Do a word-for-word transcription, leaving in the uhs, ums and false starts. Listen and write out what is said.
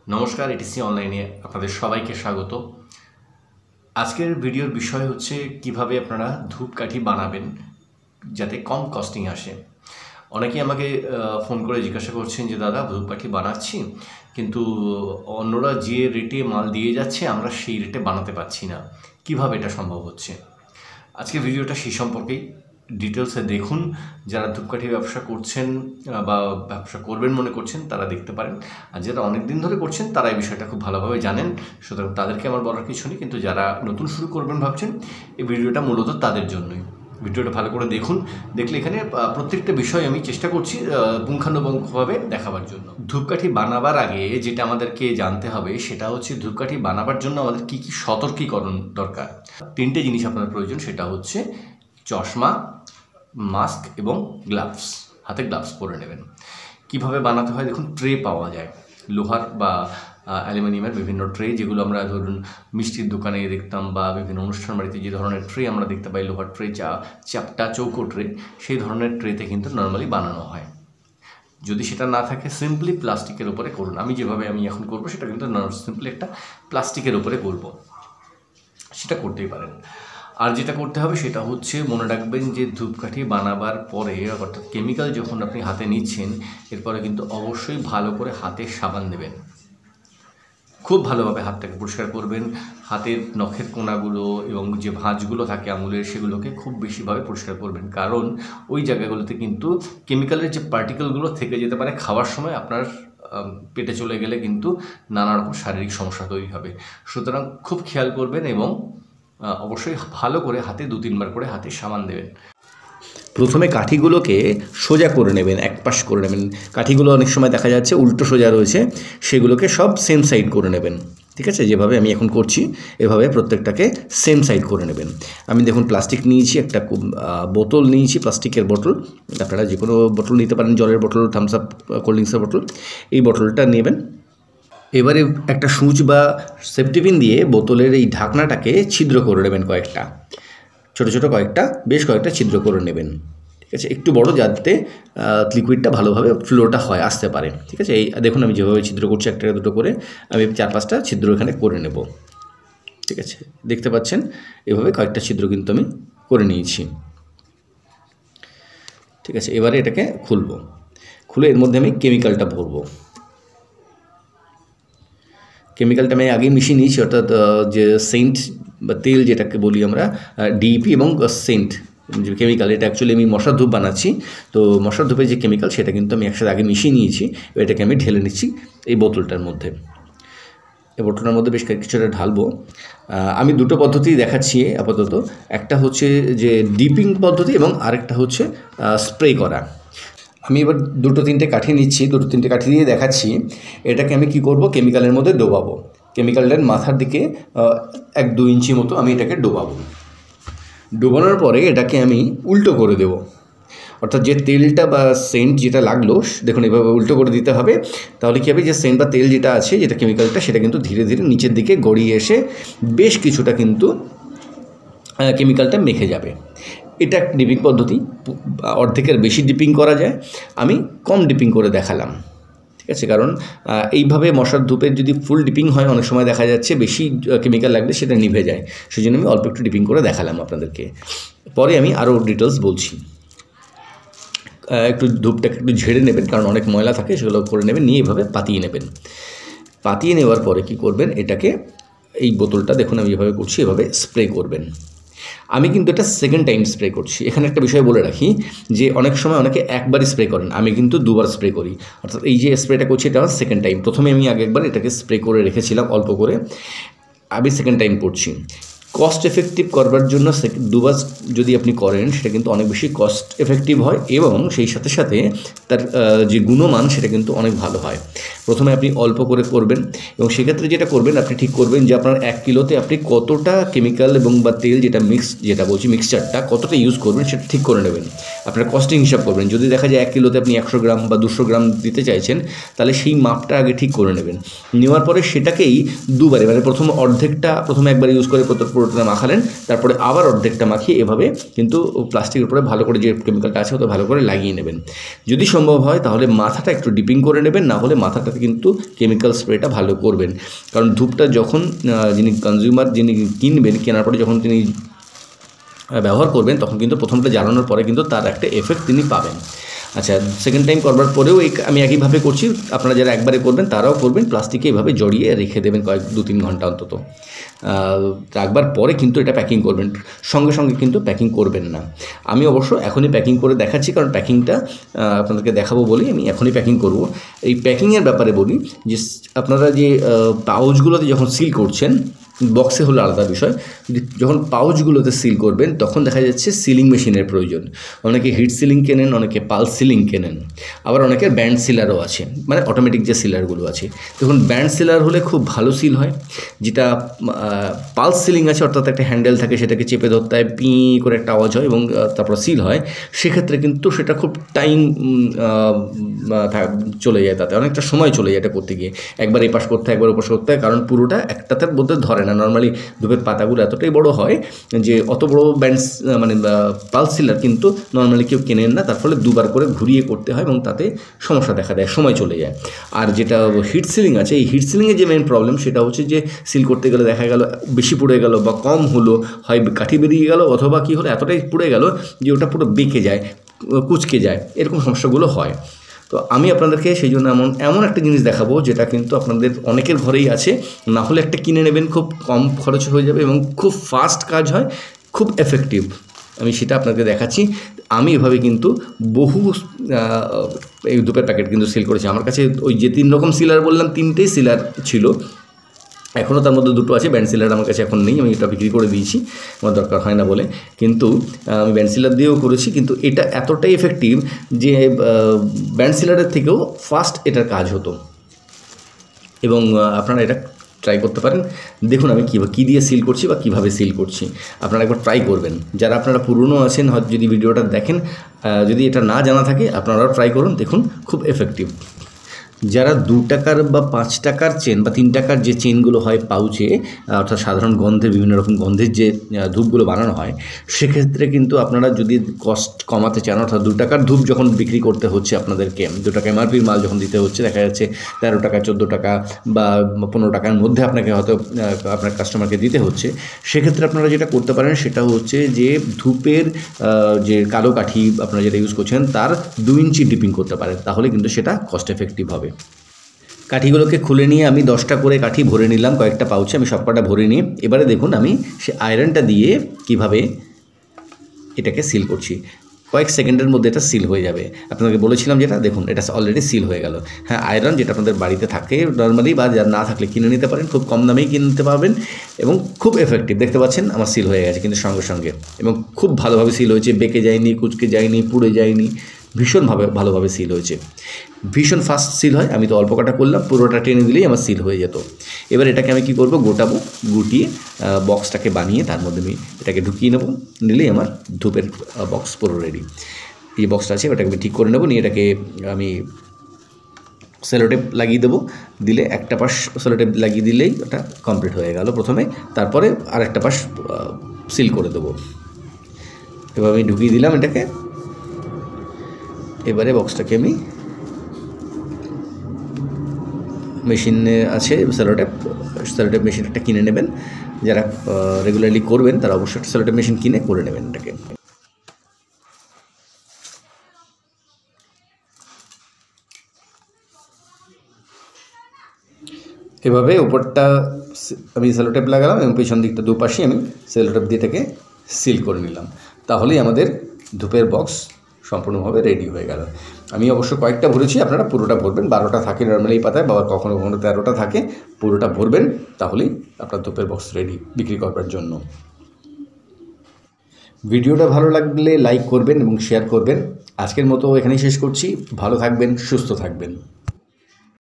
নমস্কার, এটিসি অনলাইনে আপনাদের সবাইকে স্বাগত। আজকের ভিডিওর বিষয় হচ্ছে কিভাবে আপনারা ধূপকাঠি বানাবেন যাতে কম কস্টিং আসে। অনেকেই আমাকে ফোন করে জিজ্ঞাসা করছেন যে দাদা ধূপকাঠি বানাচ্ছি, কিন্তু অন্যরা যে রেটে মাল দিয়ে যাচ্ছে আমরা সেই রেটে বানাতে পারছি না, কিভাবে এটা সম্ভব হচ্ছে। আজকে ভিডিওটা সেই সম্পর্কেই ডিটেলসে দেখুন। যারা ধূপকাঠি ব্যবসা করছেন বা ব্যবসা করবেন মনে করছেন তারা দেখতে পারেন, আর যারা অনেক দিন ধরে করছেন তারা এই বিষয়টা খুব ভালোভাবে জানেন, সুতরাং তাদেরকে আমার বলার কিছু নেই। কিন্তু যারা নতুন শুরু করবেন ভাবছেন, এই ভিডিওটা মূলত তাদের জন্যই। ভিডিওটা ভালো করে দেখুন, দেখলে এখানে প্রত্যেকটা বিষয় আমি চেষ্টা করছি পুঙ্খানুপুঙ্খভাবে দেখাবার জন্য। ধূপকাঠি বানাবার আগে যেটা আমাদেরকে জানতে হবে সেটা হচ্ছে ধূপকাঠি বানাবার জন্য আমাদের কী কী সতর্কীকরণ দরকার। তিনটে জিনিস আপনার প্রয়োজন, সেটা হচ্ছে চশমা, মাস্ক এবং গ্লাভস। হাতে গ্লাভস পরে নেবেন। কিভাবে বানাতে হয় দেখুন, ট্রে পাওয়া যায় লোহার বা অ্যালুমিনিয়ামের বিভিন্ন ট্রে, যেগুলো আমরা ধরুন মিষ্টির দোকানে দেখতাম বা বিভিন্ন অনুষ্ঠান বাড়িতে যে ধরনের ট্রে আমরা দেখতে পাই, লোহার ট্রে, চা চাপটা চৌকো ট্রে, সেই ধরনের ট্রেতে কিন্তু নর্মালি বানানো হয়। যদি সেটা না থাকে সিম্পলি প্লাস্টিকের উপরে করুন। আমি যেভাবে আমি এখন করবো সেটা কিন্তু সিম্পলি একটা প্লাস্টিকের উপরে করব, সেটা করতেই পারেন। আর যেটা করতে হবে সেটা হচ্ছে মনে রাখবেন যে ধূপকাঠি বানাবার পরে, অর্থাৎ কেমিক্যাল যখন আপনি হাতে নিচ্ছেন, এরপরে কিন্তু অবশ্যই ভালো করে হাতে সাবান দেবেন। খুব ভালোভাবে হাতটাকে পরিষ্কার করবেন। হাতের নখের কোনাগুলো এবং যে ভাঁজগুলো থাকে আঙুলের, সেগুলোকে খুব বেশিভাবে পরিষ্কার করবেন, কারণ ওই জায়গাগুলোতে কিন্তু কেমিক্যালের যে পার্টিকেলগুলো থেকে যেতে পারে, খাওয়ার সময় আপনার পেটে চলে গেলে কিন্তু নানা রকম শারীরিক সমস্যা তৈরি হবে। সুতরাং খুব খেয়াল করবেন এবং অবশ্যই ভালো করে হাতে দু তিনবার করে হাতে সাবান দেবেন। প্রথমে কাঠিগুলোকে সোজা করে নেবেন, এক পাশ করে নেবেন। কাঠিগুলো অনেক সময় দেখা যাচ্ছে উল্টো সোজা রয়েছে, সেগুলোকে সব সেম সাইড করে নেবেন। ঠিক আছে, যেভাবে আমি এখন করছি এভাবে প্রত্যেকটাকে সেম সাইড করে নেবেন। আমি দেখুন প্লাস্টিক নিয়েছি, একটা বোতল নিয়েছি, প্লাস্টিকের বোতল। আপনারা যে কোনো বোতল নিতে পারেন, জলের বোতল, থামস আপ, কোল্ড ড্রিঙ্কসের বোতল। এই বোতলটা নেবেন। এবারে একটা সুচ বা সেফটিপিন দিয়ে বোতলের এই ঢাকনাটাকে ছিদ্র করে নেবেন, কয়েকটা ছোটো ছোটো কয়েকটা বেশ কয়েকটা ছিদ্র করে নেবেন। ঠিক আছে, একটু বড়, যাতে লিকুইডটা ভালোভাবে ফ্লোটা হয়, আসতে পারে। ঠিক আছে, এই দেখুন আমি যেভাবে ছিদ্র করছি, একটা দুটো করে আমি চার পাঁচটা ছিদ্র এখানে করে নেব। ঠিক আছে, দেখতে পাচ্ছেন এভাবে কয়েকটা ছিদ্র কিন্তু আমি করে নিয়েছি। ঠিক আছে, এবারে এটাকে খুলব। খুলে এর মধ্যে আমি কেমিক্যালটা ভরবো। কেমিক্যালটা আমি আগেই মিশিয়ে নিয়েছি, অর্থাৎ যে সেন্ট বা তেল যেটাকে বলি আমরা, ডিইপি এবং সেন্ট যে কেমিক্যাল, এটা অ্যাকচুয়ালি আমি মশার ধূপ বানাচ্ছি। তো মশার ধূপের যে কেমিক্যাল সেটা কিন্তু আমি একসাথে আগে মিশিয়ে নিয়েছি। এটাকে আমি ঢেলে নিচ্ছি এই বোতলটার মধ্যে। এই বোতলটার মধ্যে বেশ কিছুটা ঢালবো। আমি দুটো পদ্ধতি দেখাচ্ছি আপাতত। একটা হচ্ছে যে ডিপিং পদ্ধতি এবং আরেকটা হচ্ছে স্প্রে করা। আমি এবার দুটো তিনটে কাঠি নিচ্ছি, দুটো তিনটে কাঠি দিয়ে দেখাচ্ছি। এটাকে আমি কি করব, কেমিক্যালের মধ্যে ডোবাবো। কেমিক্যালটার মাথার দিকে এক দু ইঞ্চি মতো আমি এটাকে ডোবাবো। ডোবানোর পরে এটাকে আমি উল্টো করে দেব, অর্থাৎ যে তেলটা বা সেন্ট যেটা লাগলো, দেখুন এভাবে উল্টো করে দিতে হবে। তাহলে কী হবে, যে সেন্ট বা তেল যেটা আছে, যেটা কেমিক্যালটা, সেটা কিন্তু ধীরে ধীরে নিচের দিকে গড়িয়ে এসে বেশ কিছুটা কিন্তু কেমিক্যালটা মেখে যাবে। এটা ডিপিং পদ্ধতি। অর্ধেকের বেশি ডিপিং করা যায়, আমি কম ডিপিং করে দেখালাম। ঠিক আছে, কারণ এইভাবে মশার ধূপের যদি ফুল ডিপিং হয়, অনেক সময় দেখা যাচ্ছে বেশি কেমিক্যাল লাগলে সেটা নিভে যায়। সেই জন্য আমি অল্প একটু ডিপিং করে দেখালাম আপনাদেরকে। পরে আমি আরও ডিটেলস বলছি। একটু ধূপটাকে একটু ঝেড়ে নেবেন, কারণ অনেক ময়লা থাকে, সেগুলো করে নেবেন। নিয়ে এভাবে পাতিয়ে নেবেন। পাতিয়ে নেওয়ার পরে কি করবেন, এটাকে এই বোতলটা দেখুন আমি এভাবে করছি, এভাবে স্প্রে করবেন। আমি কিন্তু এটা সেকেন্ড টাইম স্প্রে করছি। এখানে একটা বিষয় বলে রাখি যে অনেক সময় অনেকে একবারই স্প্রে করেন, আমি কিন্তু দুবার স্প্রে করি। অর্থাৎ এই যে স্প্রেটা করছি এটা আমার সেকেন্ড টাইম। প্রথমে আমি আগে একবার এটাকে স্প্রে করে রেখেছিলাম অল্প করে, আমি সেকেন্ড টাইম করছি। কস্ট এফেক্টিভ করবার জন্য দুবার যদি আপনি করেন, সেটা কিন্তু অনেক বেশি কস্ট এফেক্টিভ হয় এবং সেই সাথে সাথে তার যে গুণমান সেটা কিন্তু অনেক ভালো হয়। প্রথমে আপনি অল্প করে করবেন এবং সেক্ষেত্রে যেটা করবেন, আপনি ঠিক করবেন যে আপনার এক কিলোতে আপনি কতটা কেমিক্যাল এবং বা তেল যেটা মিক্স, যেটা বলছি মিক্সচারটা কতটা ইউজ করবেন সেটা ঠিক করে নেবেন। আপনার কস্টিং হিসাব করবেন। যদি দেখা যায় এক কিলোতে আপনি একশো গ্রাম বা দুশো গ্রাম দিতে চাইছেন, তাহলে সেই মাপটা আগে ঠিক করে নেবেন। নেওয়ার পরে সেটাকেই দুবারে, মানে প্রথম অর্ধেকটা প্রথমে একবার ইউজ করে পুরোটা মাখালেন, তারপরে আবার অর্ধেকটা মাখিয়ে এভাবে কিন্তু প্লাস্টিকের উপরে ভালো করে যে কেমিক্যালটা আছে ওটা ভালো করে লাগিয়ে নেবেন। যদি সম্ভব হয় তাহলে মাথাটা একটু ডিপিং করে নেবেন, না হলে মাথাটাকে ওটাতে কিন্তু কেমিক্যাল স্প্রেটা ভালো করবেন, কারণ ধূপটা যখন যিনি কনজিউমার যিনি কিনবেন, কেনার পরে যখন তিনি ব্যবহার করবেন তখন কিন্তু প্রথমটা জ্বালানোর পরে কিন্তু তার একটা এফেক্ট তিনি পাবেন। আচ্ছা, সেকেন্ড টাইম করবার পরেও এই আমি একইভাবে করছি, আপনারা যারা একবারে করবেন তারাও করবেন, প্লাস্টিকে এইভাবে জড়িয়ে রেখে দেবেন কয়েক দু তিন ঘন্টা অন্তত। রাখবার পরে কিন্তু এটা প্যাকিং করবেন, সঙ্গে সঙ্গে কিন্তু প্যাকিং করবেন না। আমি অবশ্য এখনই প্যাকিং করে দেখাচ্ছি, কারণ প্যাকিংটা আপনাদেরকে দেখাবো বলি আমি এখনই প্যাকিং করব। এই প্যাকিংয়ের ব্যাপারে বলি যে আপনারা যে পাউচগুলোতে যখন সিল করছেন, বক্সে হলো আলাদা বিষয়, যখন পাউচগুলোতে সিল করবেন তখন দেখা যাচ্ছে সিলিং মেশিনের প্রয়োজন। অনেকে হিট সিলিং কেনেন, অনেকে পালস সিলিং কেনেন, আবার অনেকের ব্যান্ড সিলারও আছে, মানে অটোমেটিক যে সিলারগুলো আছে। দেখুন, ব্যান্ড সিলার হলে খুব ভালো সিল হয়। যেটা পালস সিলিং আছে, অর্থাৎ একটা হ্যান্ডেল থাকে, সেটাকে চেপে ধরতে হয়, পি করে একটা আওয়াজ হয় এবং তারপর সিল হয়, সেক্ষেত্রে কিন্তু সেটা খুব টাইম চলে যায়, তাতে অনেকটা সময় চলে যায় এটা করতে গিয়ে। একবার এই পাশ করতে হয়, একবার ওপাশ করতে হয়, কারণ পুরোটা একটাতে মধ্যে ধরে না। নর্মালি ধূপের পাতাগুলো এতটাই বড় হয় যে অত বড় ব্যান্ড মানে পালস সিলার কিন্তু নর্মালি কেউ কেনেন না, তার ফলে দুবার করে ঘুরিয়ে করতে হয় এবং তাতে সমস্যা দেখা দেয়, সময় চলে যায়। আর যেটা হিট সিলিং আছে, এই হিট সিলিংয়ের যে মেন প্রবলেম সেটা হচ্ছে যে সিল করতে গেলে দেখা গেল বেশি পুড়ে গেল বা কম হলো, হয় কাঠি বেরিয়ে গেল, অথবা কী হলো এতটাই পুড়ে গেল যে ওটা পুরো বেঁকে যায়, কুচকে যায়, এরকম সমস্যাগুলো হয়। তো আমি আপনাদেরকে সেই জন্য এমন এমন একটা জিনিস দেখাবো যেটা কিন্তু আপনাদের অনেকের ঘরেই আছে, না হলে একটা কিনে নেবেন, খুব কম খরচে হয়ে যাবে এবং খুব ফাস্ট কাজ হয়, খুব এফেক্টিভ। আমি সেটা আপনাকে দেখাচ্ছি। আমি এভাবে কিন্তু বহু এই ধূপের প্যাকেট কিন্তু সিল করেছি। আমার কাছে ওই যে তিন রকম সিলার বললাম, তিনটেই সিলার ছিল, এখনও তার মধ্যে দুটো আছে। ব্যান্ড সিলার আমার কাছে এখন নেই, আমি এটা বিক্রি করে দিয়েছি, আমার দরকার হয় না বলে। কিন্তু আমি ব্যান্ড সিলার দিয়েও করেছি, কিন্তু এটা এতটাই এফেক্টিভ যে ব্যান্ড সিলারের থেকেও ফাস্ট এটার কাজ হতো। এবং আপনারা এটা ট্রাই করতে পারেন। দেখুন আমি কী কী দিয়ে সিল করছি বা কীভাবে সিল করছি, আপনারা একবার ট্রাই করবেন। যারা আপনারা পুরনো আছেন, হয়তো যদি ভিডিওটা দেখেন, যদি এটা না জানা থাকে আপনারাও ট্রাই করুন, দেখুন খুব এফেক্টিভ। যারা দু টাকার বা পাঁচ টাকার চেন বা তিন টাকার যে চেনগুলো হয় পাউচে, অর্থাৎ সাধারণ গন্ধের বিভিন্ন রকম গন্ধের যে ধূপগুলো বানানো হয়, সেক্ষেত্রে কিন্তু আপনারা যদি কস্ট কমাতে চান, অর্থাৎ দু টাকার ধূপ যখন বিক্রি করতে হচ্ছে আপনাদেরকে, দু টাকা এমআরপির মাল যখন দিতে হচ্ছে, দেখা যাচ্ছে তেরো টাকা চোদ্দো টাকা বা পনেরো টাকার মধ্যে আপনাকে হয়তো আপনার কাস্টমারকে দিতে হচ্ছে, সেক্ষেত্রে আপনারা যেটা করতে পারেন সেটা হচ্ছে যে ধূপের যে কালো কাঠি আপনারা যেটা ইউজ করছেন তার দু ইঞ্চি ডিপিং করতে পারেন, তাহলে কিন্তু সেটা কস্ট এফেক্টিভ হবে। কাঠিগুলোকে খুলে নিয়ে আমি দশটা করে কাঠি ভরে নিলাম কয়েকটা পাউচে, আমি সব কটা ভরে নিই। এবারে দেখুন আমি সে আয়রনটা দিয়ে কিভাবে এটাকে সিল করছি। কয়েক সেকেন্ডের মধ্যে এটা সিল হয়ে যাবে। আপনাকে বলেছিলাম যেটা, দেখুন এটা অলরেডি সিল হয়ে গেল। হ্যাঁ, আয়রন যেটা আপনাদের বাড়িতে থাকে নর্মালি, বা যার না থাকলে কিনে নিতে পারেন, খুব কম দামেই কিনতে পারবেন এবং খুব এফেক্টিভ। দেখতে পাচ্ছেন আমার সিল হয়ে গেছে কিন্তু সঙ্গে সঙ্গে, এবং খুব ভালোভাবে সিল হয়েছে, বেঁকে যায়নি, কুচকে যায়নি, পুড়ে যায়নি, ভীষণভাবে ভালোভাবে সিল হয়েছে, ভীষণ ফাস্ট সিল হয়। আমি তো অল্প কাটা করলাম, পুরোটা টেনে দিলেই আমার সিল হয়ে যেত। এবার এটাকে আমি কী করব, গোটাবো, গুটিয়ে বক্সটাকে বানিয়ে তার মধ্যে আমি এটাকে ঢুকিয়ে নেব, নিলেই আমার ধূপের বক্স পুরো রেডি। এই বক্সটা আছে ওটাকে আমি ঠিক করে নেব, নিয়ে এটাকে আমি সেলোটেপ লাগিয়ে দেবো, দিলে একটা পাশ সেলোটেপ লাগিয়ে দিলেই ওটা কমপ্লিট হয়ে গেল প্রথমে, তারপরে আরেকটা পাশ সিল করে দেবো। এবার আমি ঢুকিয়ে দিলাম এটাকে। এবারে বক্সটাকে আমি মেশিনে আছে সেলোটেপ, সেলোটেপ মেশিন একটা কিনে নেবেন, যারা রেগুলারলি করবেন তারা অবশ্যই সেলোটেপ মেশিন কিনে করে নেবেন এটাকে। এভাবে উপরটা আমি সেলোটেপ লাগালাম এবং পেছন দিকটা দুপাশে আমি সেলোটেপ দিয়ে এটাকে সিল করে নিলাম, তাহলেই আমাদের ধূপের বক্স সম্পূর্ণভাবে রেডি হয়ে গেল। আমি অবশ্য কয়েকটা ভরেছি, আপনারা পুরোটা ভরবেন। বারোটা থাকে নর্মালি এই পাতায়, বা কখনো কখনো তেরোটা থাকে, পুরোটা ভরবেন, তাহলেই আপনার ধূপের বক্স রেডি বিক্রি করবার জন্য। ভিডিওটা ভালো লাগলে লাইক করবেন এবং শেয়ার করবেন। আজকের মতো এখানেই শেষ করছি। ভালো থাকবেন, সুস্থ থাকবেন।